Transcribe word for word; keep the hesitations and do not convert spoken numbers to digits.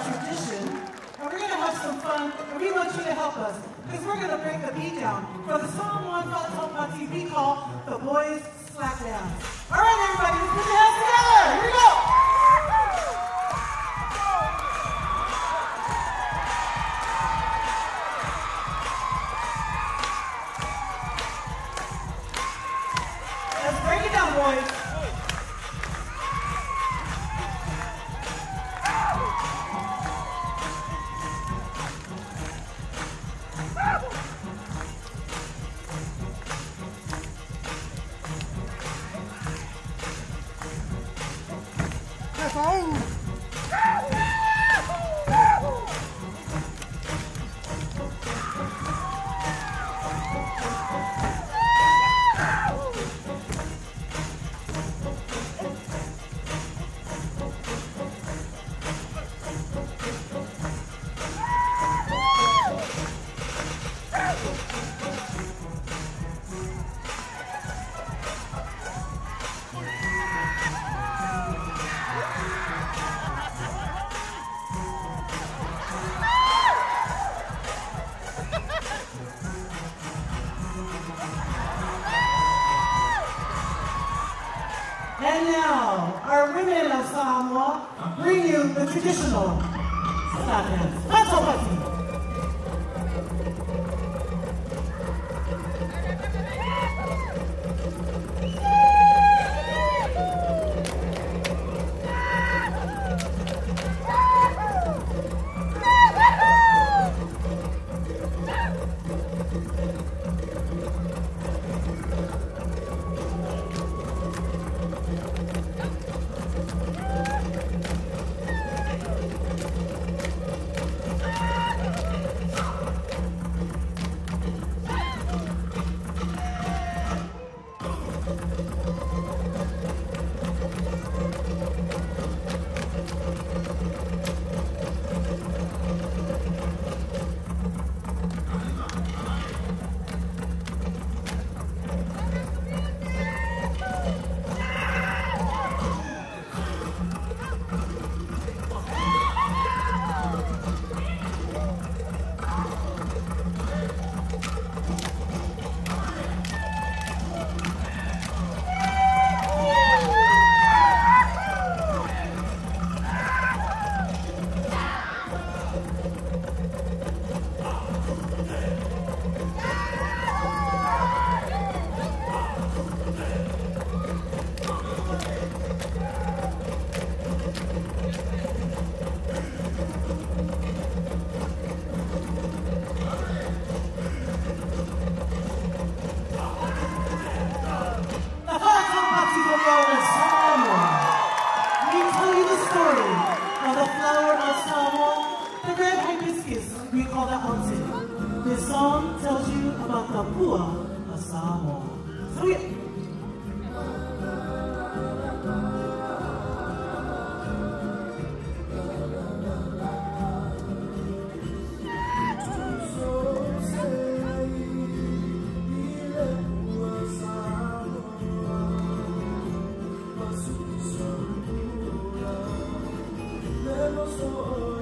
tradition, and we're going to have some fun, and we want you to help us, because we're going to break the beat down for the Samoan Taupou we call the Boys Slap Dance. All right, everybody, let's put your hands together. Here we go. Let's break it down, boys. And now, our women of Samoa bring you the traditional slap dance. Taupou. We call that mountain. This song tells you about the Pua of Samoa. So yeah. So